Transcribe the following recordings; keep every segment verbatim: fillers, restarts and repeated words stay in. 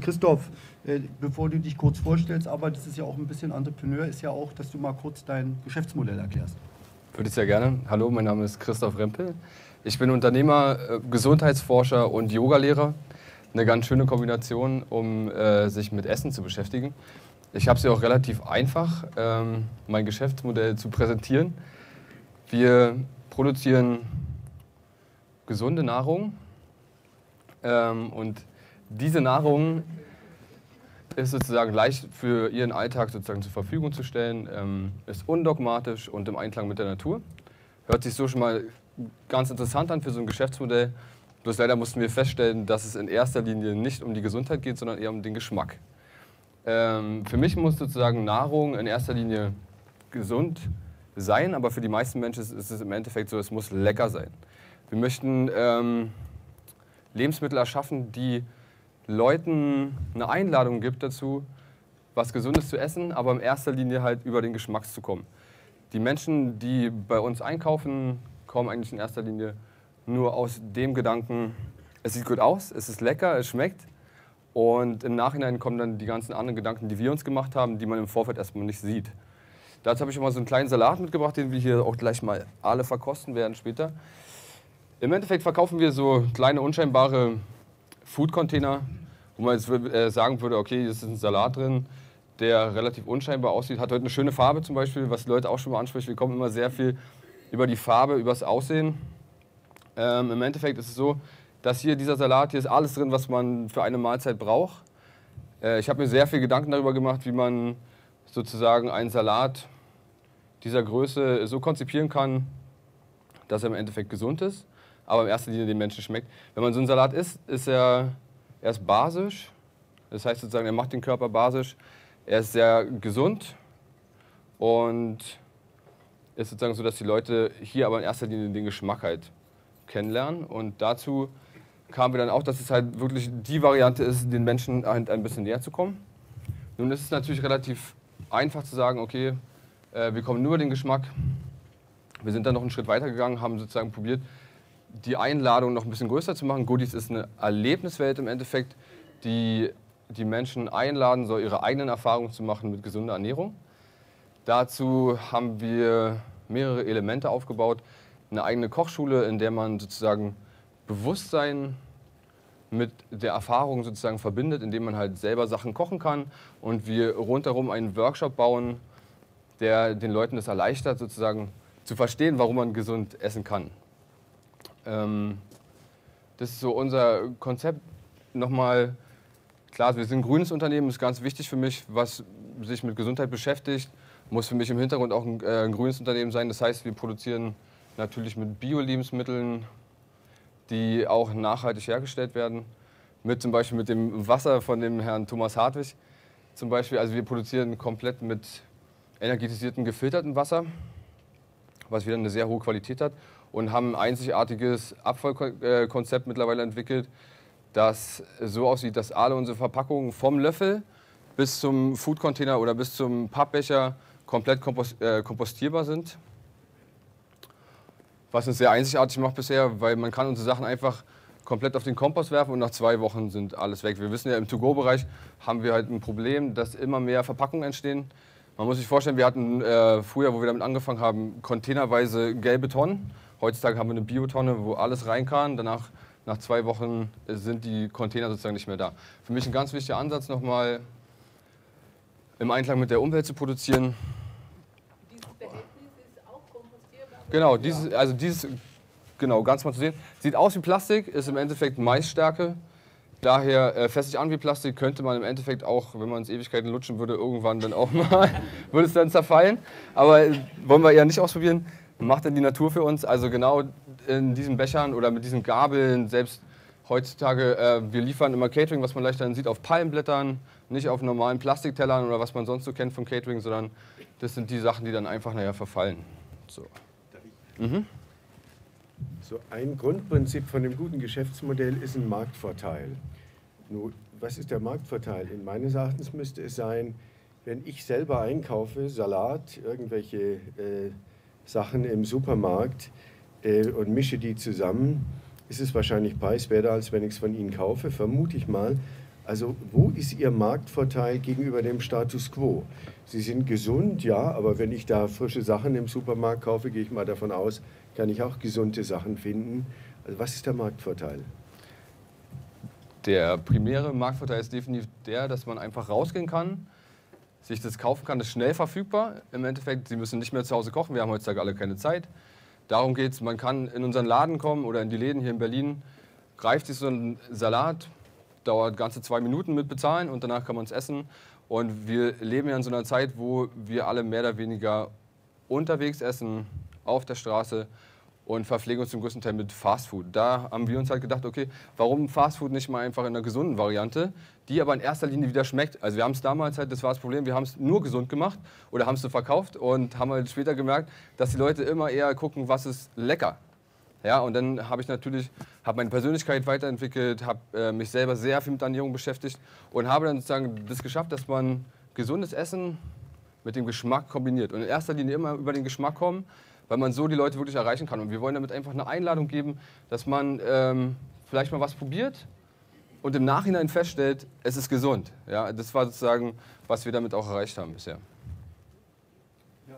Christoph, äh, bevor du dich kurz vorstellst, aber das ist ja auch ein bisschen Entrepreneur, ist ja auch, dass du mal kurz dein Geschäftsmodell erklärst. Würde ich sehr gerne. Hallo, mein Name ist Christoph Rempel. Ich bin Unternehmer, äh, Gesundheitsforscher und Yogalehrer. Eine ganz schöne Kombination, um äh, sich mit Essen zu beschäftigen. Ich habe es ja auch relativ einfach, ähm, mein Geschäftsmodell zu präsentieren. Wir produzieren gesunde Nahrung ähm, und diese Nahrung ist sozusagen leicht für Ihren Alltag sozusagen zur Verfügung zu stellen, ähm, ist undogmatisch und im Einklang mit der Natur. Hört sich so schon mal ganz interessant an für so ein Geschäftsmodell. Bloß leider mussten wir feststellen, dass es in erster Linie nicht um die Gesundheit geht, sondern eher um den Geschmack. Ähm, für mich muss sozusagen Nahrung in erster Linie gesund sein, aber für die meisten Menschen ist es im Endeffekt so, es muss lecker sein. Wir möchten ähm, Lebensmittel erschaffen, die Leuten eine Einladung gibt dazu, was Gesundes zu essen, aber in erster Linie halt über den Geschmack zu kommen. Die Menschen, die bei uns einkaufen, kommen eigentlich in erster Linie nur aus dem Gedanken, es sieht gut aus, es ist lecker, es schmeckt. Und im Nachhinein kommen dann die ganzen anderen Gedanken, die wir uns gemacht haben, die man im Vorfeld erstmal nicht sieht. Dazu habe ich schon mal so einen kleinen Salat mitgebracht, den wir hier auch gleich mal alle verkosten werden später. Im Endeffekt verkaufen wir so kleine, unscheinbare Food-Container, wo man jetzt äh, sagen würde, okay, hier ist ein Salat drin, der relativ unscheinbar aussieht, hat heute eine schöne Farbe zum Beispiel, was die Leute auch schon mal ansprechen. Wir kommen immer sehr viel über die Farbe, über das Aussehen. Ähm, Im Endeffekt ist es so, dass hier dieser Salat, hier ist alles drin, was man für eine Mahlzeit braucht. Äh, ich habe mir sehr viel Gedanken darüber gemacht, wie man sozusagen einen Salat dieser Größe so konzipieren kann, dass er im Endeffekt gesund ist, aber in erster Linie den Menschen schmeckt. Wenn man so einen Salat isst, ist er, er ist basisch, das heißt sozusagen, er macht den Körper basisch, er ist sehr gesund und ist sozusagen so, dass die Leute hier aber in erster Linie den Geschmack halt kennenlernen. Und dazu kamen wir dann auch, dass es halt wirklich die Variante ist, den Menschen halt ein bisschen näher zu kommen. Nun ist es natürlich relativ einfach zu sagen, okay, äh, wir kommen nur über den Geschmack. Wir sind dann noch einen Schritt weiter gegangen, haben sozusagen probiert, die Einladung noch ein bisschen größer zu machen. Goodies ist eine Erlebniswelt im Endeffekt, die die Menschen einladen soll, ihre eigenen Erfahrungen zu machen mit gesunder Ernährung. Dazu haben wir mehrere Elemente aufgebaut. Eine eigene Kochschule, in der man sozusagen Bewusstsein mit der Erfahrung sozusagen verbindet, indem man halt selber Sachen kochen kann. Und wir rundherum einen Workshop bauen, der den Leuten es erleichtert, sozusagen zu verstehen, warum man gesund essen kann. Ähm, das ist so unser Konzept. Nochmal, klar, wir sind ein grünes Unternehmen, ist ganz wichtig für mich, was sich mit Gesundheit beschäftigt. Muss für mich im Hintergrund auch ein, äh, ein grünes Unternehmen sein. Das heißt, wir produzieren natürlich mit Bio-Lebensmitteln, die auch nachhaltig hergestellt werden. Mit zum Beispiel mit dem Wasser von dem Herrn Thomas Hartwig. Zum Beispiel, also wir produzieren komplett mit energetisiertem, gefiltertem Wasser, was wieder eine sehr hohe Qualität hat. Und haben ein einzigartiges Abfallkonzept mittlerweile entwickelt, das so aussieht, dass alle unsere Verpackungen vom Löffel bis zum Food-Container oder bis zum Pappbecher komplett kompost, äh, kompostierbar sind. Was uns sehr einzigartig macht bisher, weil man kann unsere Sachen einfach komplett auf den Kompost werfen und nach zwei Wochen sind alles weg. Wir wissen ja, im To-Go-Bereich haben wir halt ein Problem, dass immer mehr Verpackungen entstehen. Man muss sich vorstellen, wir hatten äh, früher, wo wir damit angefangen haben, containerweise gelbe Tonnen. Heutzutage haben wir eine Biotonne, wo alles rein kann. Danach, nach zwei Wochen, sind die Container sozusagen nicht mehr da. Für mich ein ganz wichtiger Ansatz, nochmal im Einklang mit der Umwelt zu produzieren. Dieses Behältnis ist auch kompostierbar? Genau, dieses, also dieses, genau, ganz mal zu sehen. Sieht aus wie Plastik, ist im Endeffekt Maisstärke. Daher äh, fässt sich an wie Plastik, könnte man im Endeffekt auch, wenn man es Ewigkeiten lutschen würde, irgendwann dann auch mal, würde es dann zerfallen. Aber äh, wollen wir eher nicht ausprobieren. Macht dann die Natur für uns. Also genau in diesen Bechern oder mit diesen Gabeln, selbst heutzutage, äh, wir liefern immer Catering, was man leicht dann sieht, auf Palmblättern, nicht auf normalen Plastiktellern oder was man sonst so kennt vom Catering, sondern das sind die Sachen, die dann einfach, naja, verfallen. So. Mhm. So ein Grundprinzip von dem guten Geschäftsmodell ist ein Marktvorteil. Nun, was ist der Marktvorteil? In meines Erachtens müsste es sein, wenn ich selber einkaufe, Salat, irgendwelche äh, Sachen im Supermarkt äh, und mische die zusammen, ist es wahrscheinlich preiswerter, als wenn ich es von Ihnen kaufe, vermute ich mal. Also wo ist Ihr Marktvorteil gegenüber dem Status quo? Sie sind gesund, ja, aber wenn ich da frische Sachen im Supermarkt kaufe, gehe ich mal davon aus, kann ich auch gesunde Sachen finden. Also was ist der Marktvorteil? Der primäre Marktvorteil ist definitiv der, dass man einfach rausgehen kann, sich das kaufen kann, das ist schnell verfügbar. Im Endeffekt, Sie müssen nicht mehr zu Hause kochen, wir haben heutzutage alle keine Zeit. Darum geht es, man kann in unseren Laden kommen oder in die Läden hier in Berlin, greift sich so einen Salat, dauert ganze zwei Minuten mit bezahlen und danach kann man es essen. Und wir leben ja in so einer Zeit, wo wir alle mehr oder weniger unterwegs essen, auf der Straße und verpflegen uns zum größten Teil mit Fastfood. Da haben wir uns halt gedacht, okay, warum Fastfood nicht mal einfach in einer gesunden Variante, die aber in erster Linie wieder schmeckt. Also wir haben es damals halt, das war das Problem, wir haben es nur gesund gemacht oder haben es so verkauft und haben halt später gemerkt, dass die Leute immer eher gucken, was ist lecker. Ja, und dann habe ich natürlich habe meine Persönlichkeit weiterentwickelt, habe äh, mich selber sehr viel mit Ernährung beschäftigt und habe dann sozusagen das geschafft, dass man gesundes Essen mit dem Geschmack kombiniert. Und in erster Linie immer über den Geschmack kommen, weil man so die Leute wirklich erreichen kann. Und wir wollen damit einfach eine Einladung geben, dass man ähm, vielleicht mal was probiert und im Nachhinein feststellt, es ist gesund. Ja, das war sozusagen, was wir damit auch erreicht haben bisher. Ja.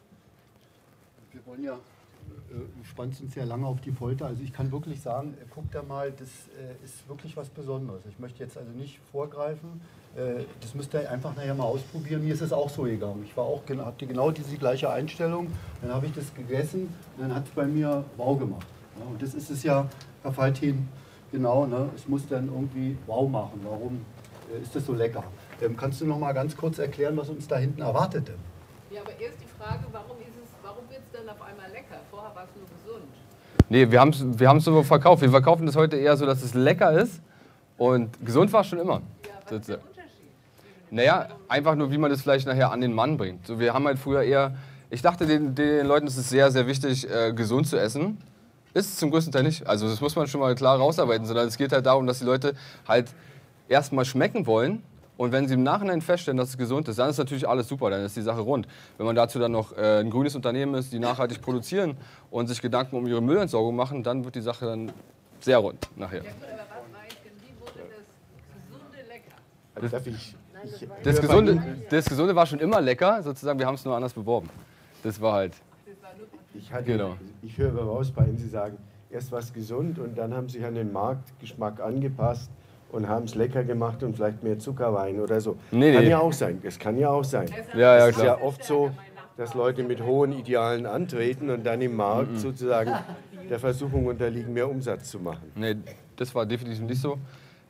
Wir wollen ja, du spannst uns sehr lange auf die Folter. Also ich kann wirklich sagen, äh, guck da mal, das äh, ist wirklich was Besonderes. Ich möchte jetzt also nicht vorgreifen, äh, das müsst ihr einfach nachher mal ausprobieren. Mir ist es auch so gegangen. Ich war auch, hatte genau diese gleiche Einstellung, dann habe ich das gegessen und dann hat es bei mir wow gemacht. Ja, und das ist es ja, Herr Faltin, genau, ne? Es muss dann irgendwie wow machen. Warum äh, ist das so lecker? Ähm, kannst du noch mal ganz kurz erklären, was uns da hinten erwartet denn? Ja, aber erst die Frage, warum ist es, warum wird es dann auf einmal lecker? Vorher war es nur gesund. Nee, wir haben es wir haben's so verkauft. Wir verkaufen das heute eher so, dass es lecker ist und gesund war es schon immer. Ja, was ist der Unterschied? Naja, einfach nur, wie man das vielleicht nachher an den Mann bringt. So, wir haben halt früher eher, ich dachte den, den Leuten, es ist sehr, sehr wichtig, äh, gesund zu essen. Ist es zum größten Teil nicht. Also das muss man schon mal klar rausarbeiten, sondern es geht halt darum, dass die Leute halt erstmal schmecken wollen. Und wenn sie im Nachhinein feststellen, dass es gesund ist, dann ist natürlich alles super, dann ist die Sache rund. Wenn man dazu dann noch äh, ein grünes Unternehmen ist, die nachhaltig produzieren und sich Gedanken um ihre Müllentsorgung machen, dann wird die Sache dann sehr rund nachher. Ja gut, aber was war jetzt denn, wie wurde das Gesunde lecker? Also darf ich, ich Das Gesunde, das Gesunde war schon immer lecker, sozusagen, wir haben es nur anders beworben. Das war halt, Ich, hatte, Genau. ich höre raus bei Ihnen, Sie sagen, erst was gesund und dann haben Sie sich an den Marktgeschmack angepasst und haben es lecker gemacht und vielleicht mehr Zucker rein oder so. Nee, kann nee. ja auch sein, das kann ja auch sein. ja, ja, Es ist ja klar. oft so, dass Leute mit hohen Idealen antreten und dann im Markt sozusagen der Versuchung unterliegen, mehr Umsatz zu machen. Nee, das war definitiv nicht so.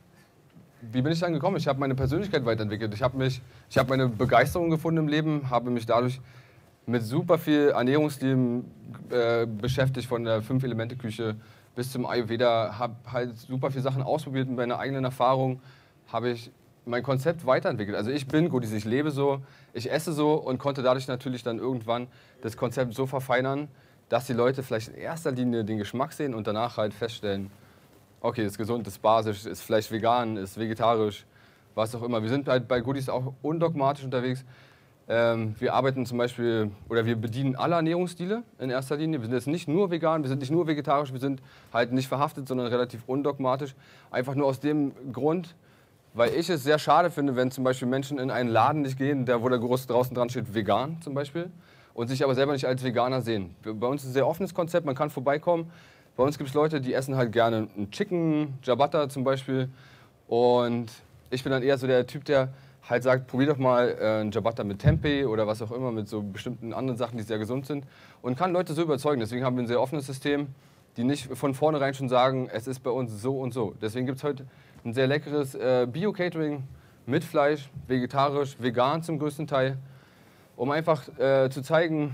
Wie bin ich dann gekommen? Ich habe meine Persönlichkeit weiterentwickelt. Ich habe mich, ich habe meine Begeisterung gefunden im Leben, habe mich dadurch mit super viel Ernährungsstilen äh, beschäftigt, von der Fünf-Elemente-Küche bis zum Ayurveda, habe halt super viele Sachen ausprobiert. Mit meiner eigenen Erfahrung habe ich mein Konzept weiterentwickelt. Also ich bin gut, ich lebe so, ich esse so und konnte dadurch natürlich dann irgendwann das Konzept so verfeinern, dass die Leute vielleicht in erster Linie den Geschmack sehen und danach halt feststellen, okay, ist gesund, ist basisch, ist vielleicht vegan, ist vegetarisch, was auch immer. Wir sind halt bei Goodies auch undogmatisch unterwegs. Ähm, wir arbeiten zum Beispiel, oder wir bedienen alle Ernährungsstile in erster Linie. Wir sind jetzt nicht nur vegan, wir sind nicht nur vegetarisch, wir sind halt nicht verhaftet, sondern relativ undogmatisch. Einfach nur aus dem Grund, weil ich es sehr schade finde, wenn zum Beispiel Menschen in einen Laden nicht gehen, der, wo der groß draußen dran steht, vegan zum Beispiel, und sich aber selber nicht als Veganer sehen. Bei uns ist ein sehr offenes Konzept, man kann vorbeikommen. Bei uns gibt es Leute, die essen halt gerne einen Chicken, Ciabatta zum Beispiel. Und ich bin dann eher so der Typ, der halt sagt, probier doch mal äh, einen Ciabatta mit Tempeh oder was auch immer, mit so bestimmten anderen Sachen, die sehr gesund sind. Und kann Leute so überzeugen. Deswegen haben wir ein sehr offenes System, die nicht von vornherein schon sagen, es ist bei uns so und so. Deswegen gibt es heute ein sehr leckeres äh, Bio-Catering mit Fleisch, vegetarisch, vegan zum größten Teil, um einfach äh, zu zeigen,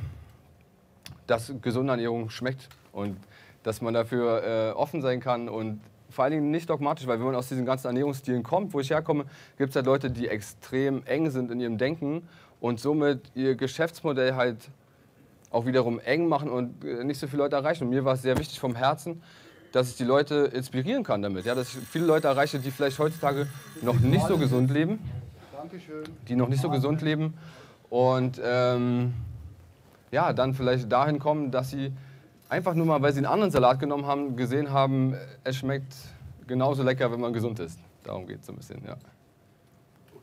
dass gesunde Ernährung schmeckt und dass man dafür äh, offen sein kann und vor allen Dingen nicht dogmatisch, weil wenn man aus diesen ganzen Ernährungsstilen kommt, wo ich herkomme, gibt es halt Leute, die extrem eng sind in ihrem Denken und somit ihr Geschäftsmodell halt auch wiederum eng machen und äh, nicht so viele Leute erreichen. Und mir war es sehr wichtig vom Herzen, dass ich die Leute inspirieren kann damit, ja, dass ich viele Leute erreiche, die vielleicht heutzutage noch nicht so gesund leben, Dankeschön. die noch nicht so gesund leben und ähm, ja, dann vielleicht dahin kommen, dass sie einfach nur mal, weil sie einen anderen Salat genommen haben, gesehen haben, es schmeckt genauso lecker, wenn man gesund ist. Darum geht es so ein bisschen, ja.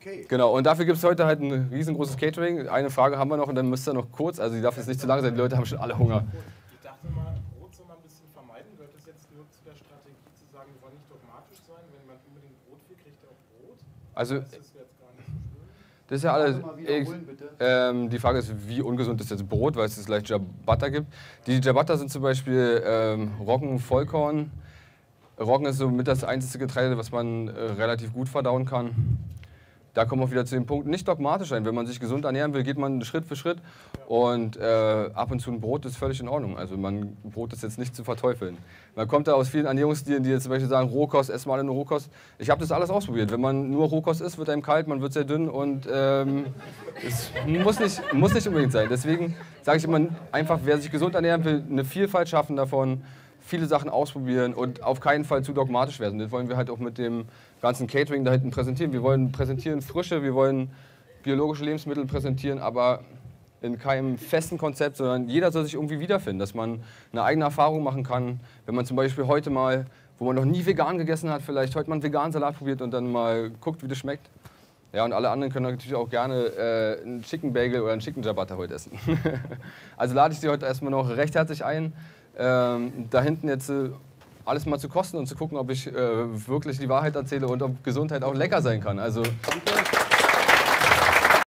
okay. Genau, und dafür gibt es heute halt ein riesengroßes Catering. Eine Frage haben wir noch und dann müsst ihr noch kurz, also die darf jetzt nicht zu lang sein, die Leute haben schon alle Hunger. Ich dachte mal, Brot soll man ein bisschen vermeiden. Gehört das jetzt nur zu der Strategie zu sagen, wir wollen nicht dogmatisch sein? Wenn man unbedingt Brot will, kriegt er auch Brot? Also, Das ist jetzt gar nicht so schlimm. das ist ja alles. Mal wiederholen, bitte. Ähm, die Frage ist, wie ungesund ist jetzt Brot, weil es vielleicht Ciabatta gibt. Die Ciabatta sind zum Beispiel ähm, Roggen, Vollkorn. Roggen ist so mit das einzige Getreide, was man äh, relativ gut verdauen kann. Da kommen wir auch wieder zu dem Punkt, nicht dogmatisch sein. Wenn man sich gesund ernähren will, geht man Schritt für Schritt. Und äh, ab und zu ein Brot ist völlig in Ordnung. Also man, Brot ist jetzt nicht zu verteufeln. Man kommt da aus vielen Ernährungsstilen, die jetzt zum Beispiel sagen, Rohkost, ess mal eine Rohkost. Ich habe das alles ausprobiert. Wenn man nur Rohkost isst, wird einem kalt, man wird sehr dünn und ähm, es muss nicht, muss nicht unbedingt sein. Deswegen sage ich immer, einfach, wer sich gesund ernähren will, eine Vielfalt schaffen davon, viele Sachen ausprobieren und auf keinen Fall zu dogmatisch werden. Das wollen wir halt auch mit dem ganzen Catering da hinten präsentieren. Wir wollen präsentieren Frische, wir wollen biologische Lebensmittel präsentieren, aber in keinem festen Konzept, sondern jeder soll sich irgendwie wiederfinden, dass man eine eigene Erfahrung machen kann. Wenn man zum Beispiel heute mal, wo man noch nie vegan gegessen hat, vielleicht heute mal einen veganen Salat probiert und dann mal guckt, wie das schmeckt. Ja, und alle anderen können natürlich auch gerne äh, einen Chicken Bagel oder einen Chicken Ciabatta heute essen. Also lade ich Sie heute erstmal noch recht herzlich ein, ähm, da hinten jetzt äh, alles mal zu kosten und zu gucken, ob ich äh, wirklich die Wahrheit erzähle und ob Gesundheit auch lecker sein kann. Also, danke.